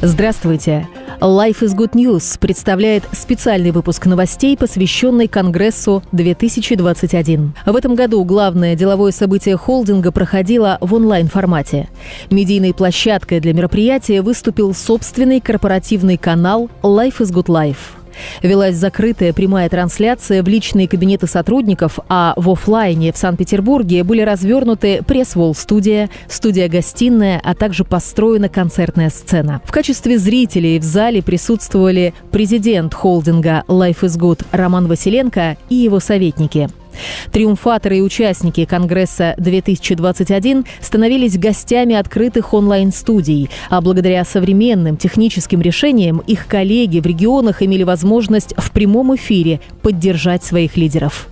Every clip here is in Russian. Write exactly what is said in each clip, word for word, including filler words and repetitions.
Здравствуйте! Life is Good News представляет специальный выпуск новостей, посвященный Конгрессу две тысячи двадцать один. В этом году главное деловое событие холдинга проходило в онлайн-формате. Медийной площадкой для мероприятия выступил собственный корпоративный канал Life is Good Life. Велась закрытая прямая трансляция в личные кабинеты сотрудников, а в офлайне в Санкт-Петербурге были развернуты пресс-волл-студия, студия-гостиная, а также построена концертная сцена. В качестве зрителей в зале присутствовали президент холдинга Life is Good Роман Василенко и его советники. Триумфаторы и участники Конгресса две тысячи двадцать один становились гостями открытых онлайн-студий, а благодаря современным техническим решениям их коллеги в регионах имели возможность в прямом эфире поддержать своих лидеров.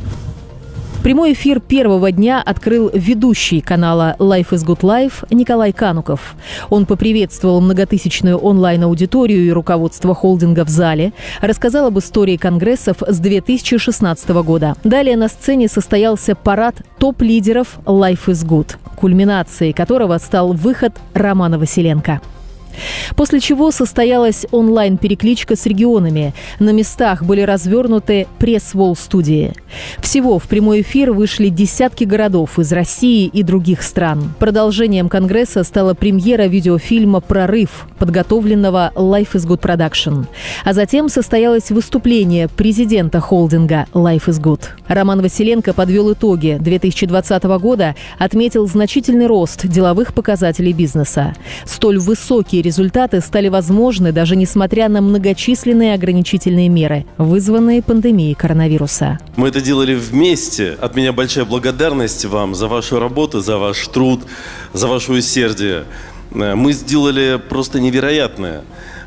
Прямой эфир первого дня открыл ведущий канала Life is Good Life Николай Кануков. Он поприветствовал многотысячную онлайн-аудиторию и руководство холдинга в зале, рассказал об истории конгрессов с две тысячи шестнадцатого года. Далее на сцене состоялся парад топ-лидеров Life is Good, кульминацией которого стал выход Романа Василенко. После чего состоялась онлайн-перекличка с регионами. На местах были развернуты пресс-волл-студии. Всего в прямой эфир вышли десятки городов из России и других стран. Продолжением Конгресса стала премьера видеофильма «Прорыв», подготовленного Life is Good Production. А затем состоялось выступление президента холдинга Life is Good. Роман Василенко подвел итоги две тысячи двадцатого года, отметил значительный рост деловых показателей бизнеса. Столь высокие результаты стали возможны даже несмотря на многочисленные ограничительные меры, вызванные пандемией коронавируса. Мы это делали вместе. От меня большая благодарность вам за вашу работу, за ваш труд, за ваше усердие. Мы сделали просто невероятное.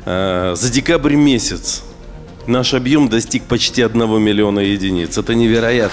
За декабрь месяц наш объем достиг почти одного миллиона единиц. Это невероятно.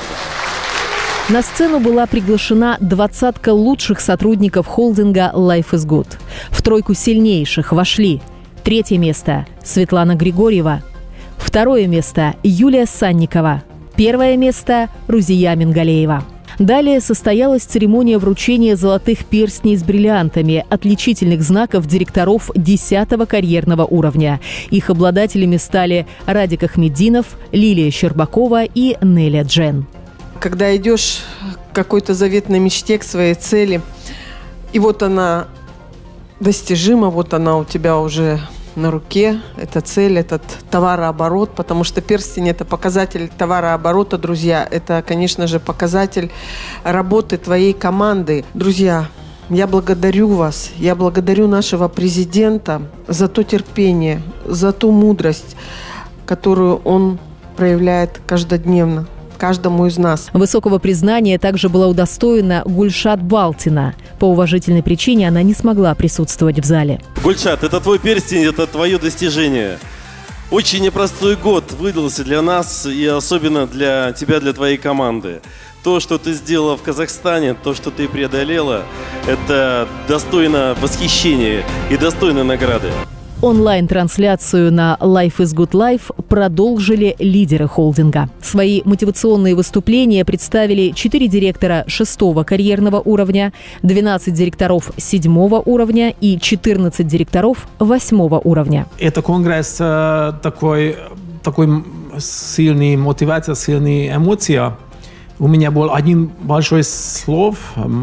На сцену была приглашена двадцатка лучших сотрудников холдинга Life is Good. В тройку сильнейших вошли: третье место – Светлана Григорьева, второе место – Юлия Санникова, первое место – Рузия Мингалеева. Далее состоялась церемония вручения золотых перстней с бриллиантами, отличительных знаков директоров десятого карьерного уровня. Их обладателями стали Радик Ахмеддинов, Лилия Щербакова и Неля Джен. Когда идешь к какой-то заветной мечте, к своей цели, и вот она достижима, вот она у тебя уже на руке, эта цель, этот товарооборот, потому что перстень – это показатель товарооборота, друзья, это, конечно же, показатель работы твоей команды. Друзья, я благодарю вас, я благодарю нашего президента за то терпение, за ту мудрость, которую он проявляет каждодневно каждому из нас. Высокого признания также была удостоена Гульшат Балтина. По уважительной причине она не смогла присутствовать в зале. Гульшат, это твой перстень, это твое достижение. Очень непростой год выдался для нас и особенно для тебя, для твоей команды. То, что ты сделала в Казахстане, то, что ты преодолела, это достойно восхищения и достойно награды. Онлайн-трансляцию на Life is Good Life продолжили лидеры холдинга. Свои мотивационные выступления представили четыре директора шестого карьерного уровня, двенадцать директоров седьмого уровня и четырнадцать директоров восьмого уровня. Это конгресс э, такой, такой сильный мотивация, сильные эмоции. У меня был один большой слов,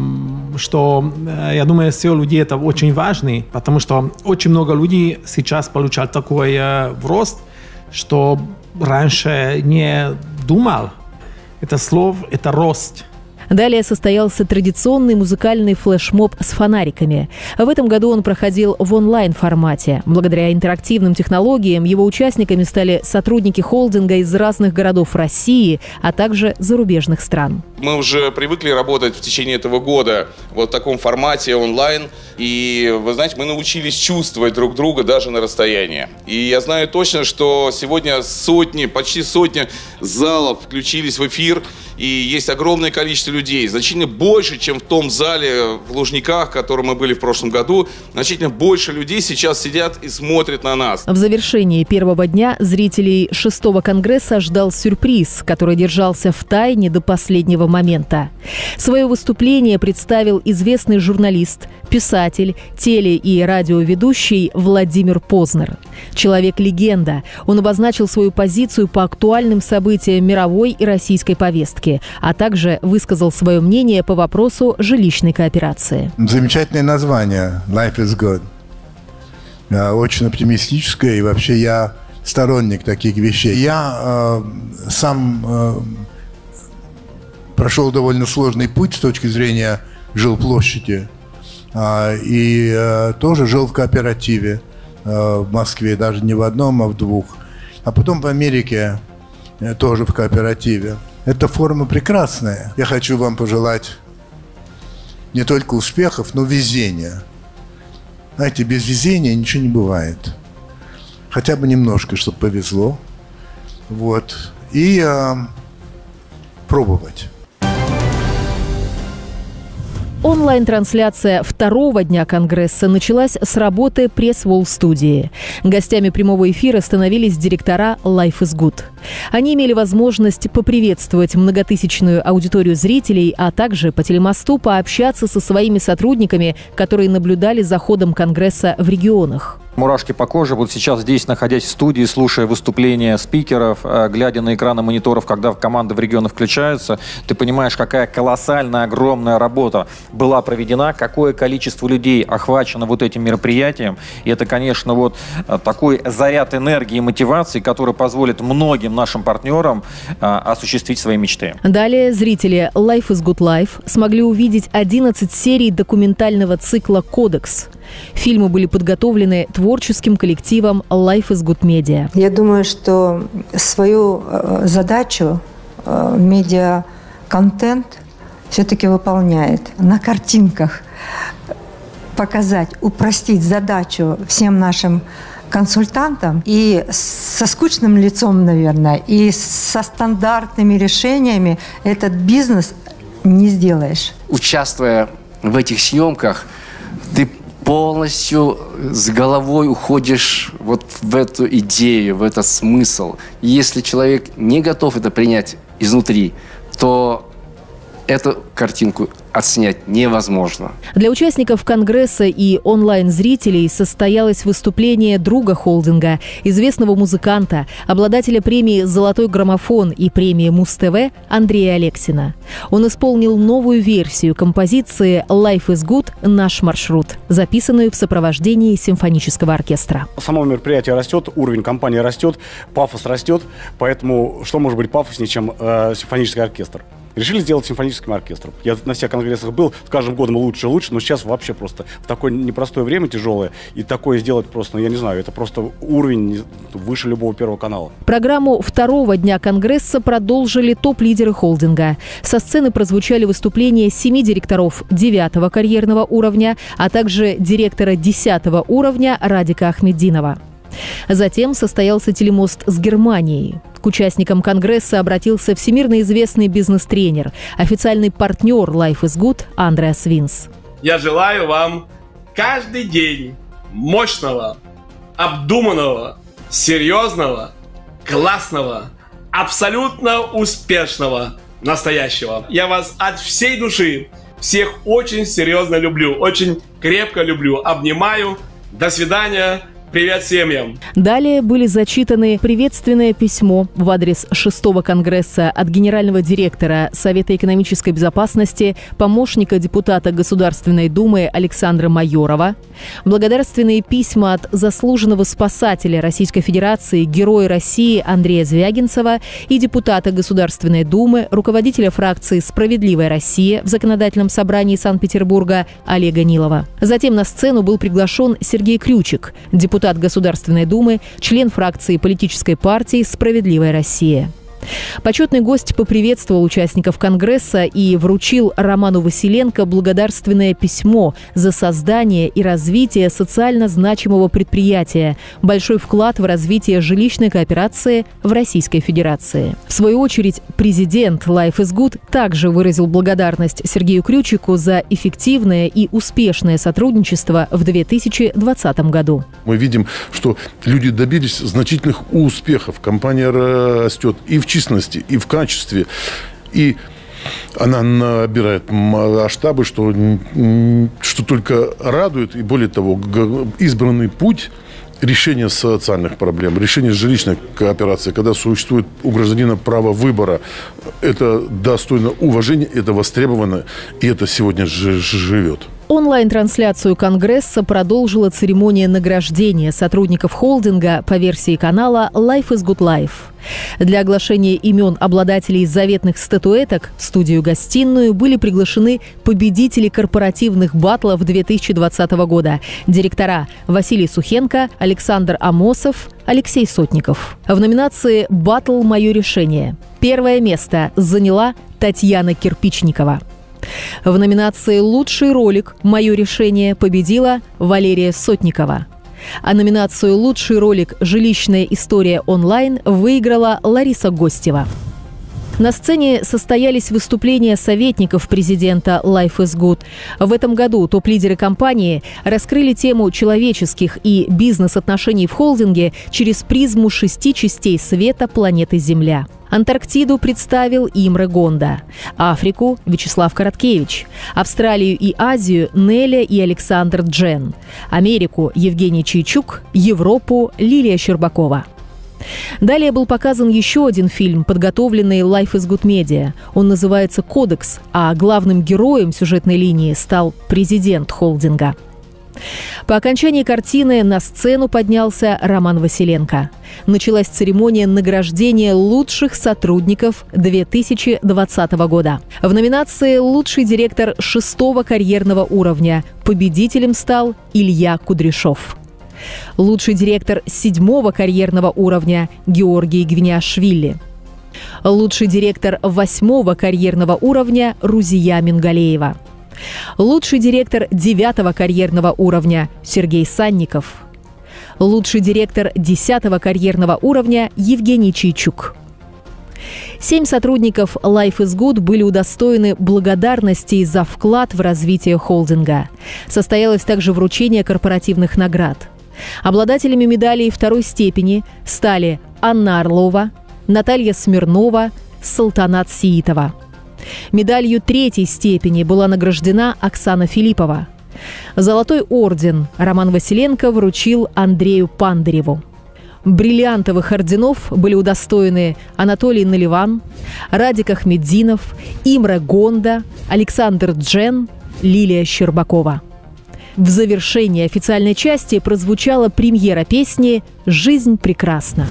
что я думаю, все люди это очень важно, потому что очень много людей сейчас получают такой э, рост, что раньше не думал. Это слово, это рост. Далее состоялся традиционный музыкальный флешмоб с фонариками. В этом году он проходил в онлайн-формате. Благодаря интерактивным технологиям его участниками стали сотрудники холдинга из разных городов России, а также зарубежных стран. Мы уже привыкли работать в течение этого года вот в таком формате онлайн. И, вы знаете, мы научились чувствовать друг друга даже на расстоянии. И я знаю точно, что сегодня сотни, почти сотни залов включились в эфир. И есть огромное количество людей, значительно больше, чем в том зале в Лужниках, в котором мы были в прошлом году. Значительно больше людей сейчас сидят и смотрят на нас. В завершении первого дня зрителей шестого конгресса ждал сюрприз, который держался в тайне до последнего момента. Свое выступление представил известный журналист, писатель, теле- и радиоведущий Владимир Познер. Человек-легенда. Он обозначил свою позицию по актуальным событиям мировой и российской повестки, а также высказал свое мнение по вопросу жилищной кооперации. Замечательное название «Life is good». Очень оптимистическое, и вообще я сторонник таких вещей. Я э, сам э, прошел довольно сложный путь с точки зрения жилплощади. Э, и э, тоже жил в кооперативе э, в Москве, даже не в одном, а в двух. А потом в Америке э, тоже в кооперативе. Эта форма прекрасная. Я хочу вам пожелать не только успехов, но везения. Знаете, без везения ничего не бывает. Хотя бы немножко, чтобы повезло. Вот. И э, пробовать. Онлайн-трансляция второго дня Конгресса началась с работы пресс-волл-студии. Гостями прямого эфира становились директора Life is Good. Они имели возможность поприветствовать многотысячную аудиторию зрителей, а также по телемосту пообщаться со своими сотрудниками, которые наблюдали за ходом Конгресса в регионах. Мурашки по коже. Вот сейчас здесь, находясь в студии, слушая выступления спикеров, глядя на экраны мониторов, когда команда в регионах включается, ты понимаешь, какая колоссальная, огромная работа была проведена, какое количество людей охвачено вот этим мероприятием. И это, конечно, вот такой заряд энергии и мотивации, который позволит многим нашим партнерам осуществить свои мечты. Далее зрители Life is Good Life смогли увидеть одиннадцать серий документального цикла «Кодекс». Фильмы были подготовлены творческим коллективом Life is Good Media. Я думаю, что свою задачу медиа-контент все-таки выполняет. На картинках показать, упростить задачу всем нашим консультантам и со скучным лицом, наверное, и со стандартными решениями этот бизнес не сделаешь. Участвуя в этих съемках, ты полностью с головой уходишь вот в эту идею, в этот смысл. И если человек не готов это принять изнутри, то эту картинку отснять невозможно. Для участников Конгресса и онлайн-зрителей состоялось выступление друга холдинга, известного музыканта, обладателя премии «Золотой граммофон» и премии Муз-ТВ Андрея Алексина. Он исполнил новую версию композиции «Life is Good. Наш маршрут», записанную в сопровождении симфонического оркестра. Само мероприятие растет, уровень компании растет, пафос растет, поэтому что может быть пафоснее, чем э, симфонический оркестр? Решили сделать симфоническим оркестром. Я на всех конгрессах был, с каждым годом лучше и лучше, но сейчас вообще просто в такое непростое время тяжелое, и такое сделать просто, ну, я не знаю, это просто уровень выше любого Первого канала. Программу второго дня Конгресса продолжили топ-лидеры холдинга. Со сцены прозвучали выступления семи директоров девятого карьерного уровня, а также директора десятого уровня Радика Ахметдинова. Затем состоялся телемост с Германией. К участникам Конгресса обратился всемирно известный бизнес-тренер, официальный партнер Life is Good Андреас Винс. Я желаю вам каждый день мощного, обдуманного, серьезного, классного, абсолютно успешного настоящего. Я вас от всей души всех очень серьезно люблю, очень крепко люблю, обнимаю. До свидания. Привет семьям! Далее были зачитаны приветственное письмо в адрес шестого Конгресса от генерального директора Совета экономической безопасности, помощника депутата Государственной Думы Александра Майорова, благодарственные письма от заслуженного спасателя Российской Федерации, Героя России Андрея Звягинцева и депутата Государственной Думы, руководителя фракции «Справедливая Россия» в Законодательном собрании Санкт-Петербурга Олега Нилова. Затем на сцену был приглашен Сергей Крючик, депутат Государственной Думы, член фракции политической партии «Справедливая Россия». Почетный гость поприветствовал участников Конгресса и вручил Роману Василенко благодарственное письмо за создание и развитие социально значимого предприятия, большой вклад в развитие жилищной кооперации в Российской Федерации. В свою очередь, президент Life is Good также выразил благодарность Сергею Крючику за эффективное и успешное сотрудничество в две тысячи двадцатом году. Мы видим, что люди добились значительных успехов. Компания растет и в численности, и в качестве. И она набирает масштабы, что, что только радует. И более того, избранный путь решения социальных проблем, решения жилищной кооперации, когда существует у гражданина право выбора, это достойно уважения, это востребовано, и это сегодня живет. Онлайн-трансляцию Конгресса продолжила церемония награждения сотрудников холдинга по версии канала Life is Good Life. Для оглашения имен обладателей заветных статуэток в студию-гостиную были приглашены победители корпоративных баттлов две тысячи двадцатого года, директора Василий Сухенко, Александр Амосов, Алексей Сотников. В номинации «Баттл. Мое решение» первое место заняла Татьяна Кирпичникова. В номинации «Лучший ролик. Мое решение» победила Валерия Сотникова. А номинацию «Лучший ролик. Жилищная история онлайн» выиграла Лариса Гостева. На сцене состоялись выступления советников президента Life is Good. В этом году топ-лидеры компании раскрыли тему человеческих и бизнес-отношений в холдинге через призму шести частей света планеты Земля. Антарктиду представил Имре Гонда, Африку – Вячеслав Короткевич, Австралию и Азию – Неля и Александр Джен, Америку – Евгений Чайчук, Европу – Лилия Щербакова. Далее был показан еще один фильм, подготовленный Life is Good Media. Он называется «Кодекс», а главным героем сюжетной линии стал президент холдинга. По окончании картины на сцену поднялся Роман Василенко. Началась церемония награждения лучших сотрудников две тысячи двадцатого года. В номинации «Лучший директор шестого карьерного уровня» победителем стал Илья Кудряшов. Лучший директор седьмого карьерного уровня Георгий Гвиниашвили. Лучший директор восьмого карьерного уровня Рузия Мингалеева. Лучший директор девятого карьерного уровня Сергей Санников. Лучший директор десятого карьерного уровня Евгений Чайчук. Семь сотрудников Life is Good были удостоены благодарности за вклад в развитие холдинга. Состоялось также вручение корпоративных наград. Обладателями медалей второй степени стали Анна Орлова, Наталья Смирнова, Салтанат Сиитова. Медалью третьей степени была награждена Оксана Филиппова. Золотой орден Роман Василенко вручил Андрею Пандареву. Бриллиантовых орденов были удостоены Анатолий Наливан, Радик Ахмеддинов, Имре Гонда, Александр Джен, Лилия Щербакова. В завершении официальной части прозвучала премьера песни «Жизнь прекрасна».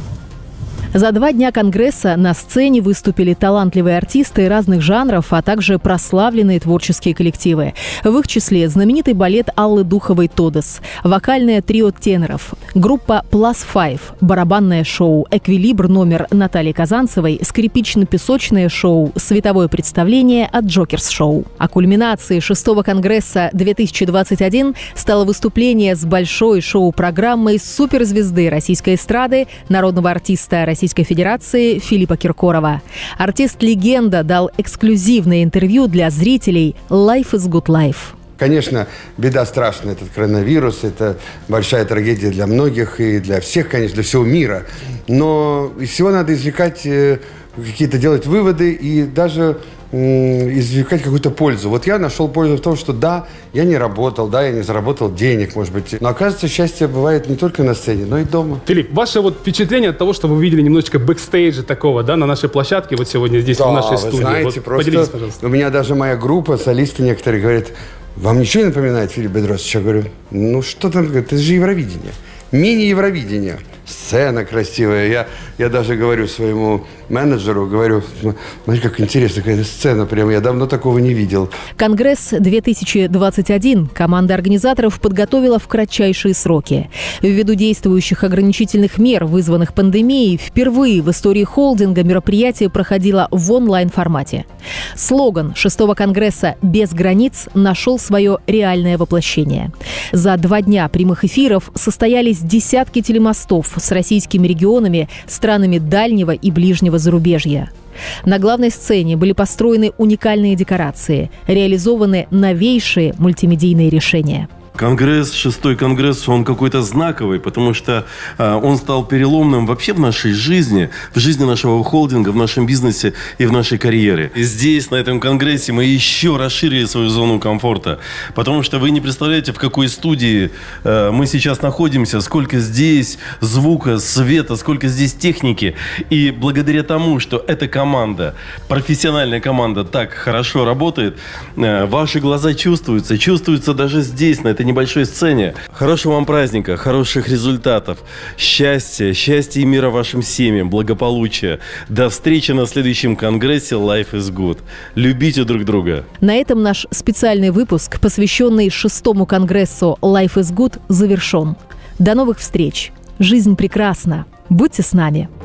За два дня Конгресса на сцене выступили талантливые артисты разных жанров, а также прославленные творческие коллективы. В их числе знаменитый балет Аллы Духовой «Тодес», вокальное трио теноров, группа Plus Five, барабанное шоу «Эквилибр» номер Натальи Казанцевой, скрипично-песочное шоу, световое представление от Джокерс Шоу. А кульминацией шестого Конгресса две тысячи двадцать один стало выступление с большой шоу-программой суперзвезды российской эстрады, народного артиста Российской Российской Федерации Филиппа Киркорова. Артист-легенда дал эксклюзивное интервью для зрителей Life is Good Life. Конечно, беда страшная, этот коронавирус, это большая трагедия для многих и для всех, конечно, для всего мира. Но из всего надо извлекать какие-то, делать выводы и даже извлекать какую-то пользу. Вот я нашел пользу в том, что да, я не работал, да, я не заработал денег, может быть. Но оказывается, счастье бывает не только на сцене, но и дома. Филипп, ваше вот впечатление от того, что вы видели немножечко бэкстейджа такого, да, на нашей площадке, вот сегодня здесь, да, в нашей студии. Знаете, вот просто поделитесь, пожалуйста. У меня даже моя группа, солисты некоторые говорят: вам ничего не напоминает Филипп Бедросович? Я говорю: ну что там, это же Евровидение. Мини-Евровидение. Сцена красивая. Я, я даже говорю своему менеджеру, говорю: смотри, как интересно, какая сцена, прямо я давно такого не видел. Конгресс две тысячи двадцать один команда организаторов подготовила в кратчайшие сроки. Ввиду действующих ограничительных мер, вызванных пандемией, впервые в истории холдинга мероприятие проходило в онлайн-формате. Слоган шестого Конгресса «Без границ» нашел свое реальное воплощение. За два дня прямых эфиров состоялись десятки телемостов с российскими регионами, странами дальнего и ближнего зарубежья. На главной сцене были построены уникальные декорации, реализованы новейшие мультимедийные решения. Конгресс, шестой конгресс, он какой-то знаковый, потому что э, он стал переломным вообще в нашей жизни, в жизни нашего холдинга, в нашем бизнесе и в нашей карьере. И здесь, на этом конгрессе, мы еще расширили свою зону комфорта, потому что вы не представляете, в какой студии э, мы сейчас находимся, сколько здесь звука, света, сколько здесь техники. И благодаря тому, что эта команда, профессиональная команда, так хорошо работает, э, ваши глаза чувствуются, чувствуются даже здесь, на этой небольшой сцене. Хорошего вам праздника, хороших результатов, счастья, счастья и мира вашим семьям, благополучия. До встречи на следующем конгрессе Life is Good. Любите друг друга. На этом наш специальный выпуск, посвященный шестому конгрессу Life is Good, завершен. До новых встреч. Жизнь прекрасна. Будьте с нами.